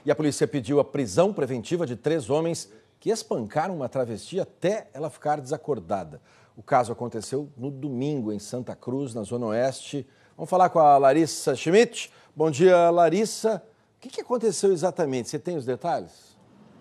E a polícia pediu a prisão preventiva de 3 homens que espancaram uma travesti até ela ficar desacordada. O caso aconteceu no domingo em Santa Cruz, na Zona Oeste. Vamos falar com a Larissa Schmidt. Bom dia, Larissa. O que aconteceu exatamente? Você tem os detalhes?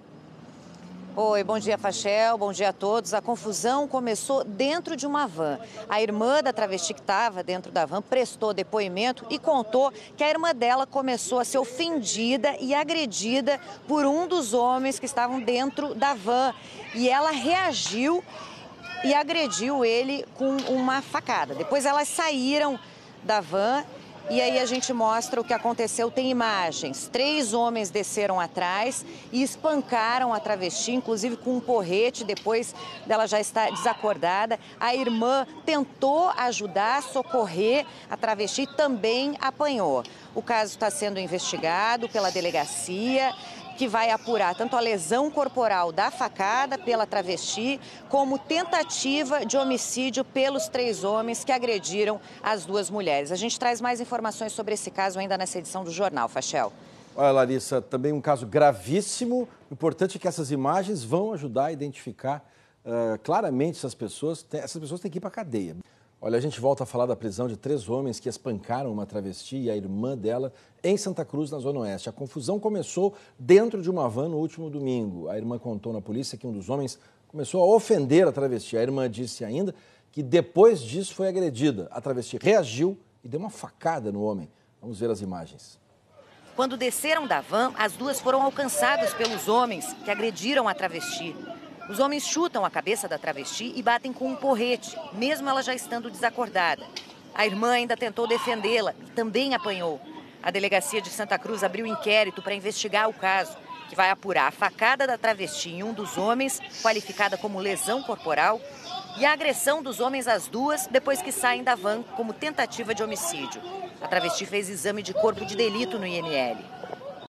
Oi, bom dia, Fachel, bom dia a todos. A confusão começou dentro de uma van. A irmã da travesti que estava dentro da van prestou depoimento e contou que a irmã dela começou a ser ofendida e agredida por um dos homens que estavam dentro da van. E ela reagiu e agrediu ele com uma facada. Depois elas saíram da van. E aí a gente mostra o que aconteceu, tem imagens. 3 homens desceram atrás e espancaram a travesti, inclusive com um porrete, depois dela já estar desacordada. A irmã tentou ajudar, socorrer a travesti e também apanhou. O caso está sendo investigado pela delegacia, que vai apurar tanto a lesão corporal da facada pela travesti, como tentativa de homicídio pelos 3 homens que agrediram as 2 mulheres. A gente traz mais informações sobre esse caso ainda nessa edição do Jornal, Fachel. Olha, Larissa, também um caso gravíssimo. O importante é que essas imagens vão ajudar a identificar claramente essas pessoas. Essas pessoas têm que ir para a cadeia. Olha, a gente volta a falar da prisão de 3 homens que espancaram uma travesti e a irmã dela em Santa Cruz, na Zona Oeste. A confusão começou dentro de uma van no último domingo. A irmã contou na polícia que um dos homens começou a ofender a travesti. A irmã disse ainda que depois disso foi agredida. A travesti reagiu e deu uma facada no homem. Vamos ver as imagens. Quando desceram da van, as 2 foram alcançadas pelos homens que agrediram a travesti. Os homens chutam a cabeça da travesti e batem com um porrete, mesmo ela já estando desacordada. A irmã ainda tentou defendê-la e também apanhou. A delegacia de Santa Cruz abriu inquérito para investigar o caso, que vai apurar a facada da travesti em um dos homens, qualificada como lesão corporal, e a agressão dos homens às 2 depois que saem da van como tentativa de homicídio. A travesti fez exame de corpo de delito no IML.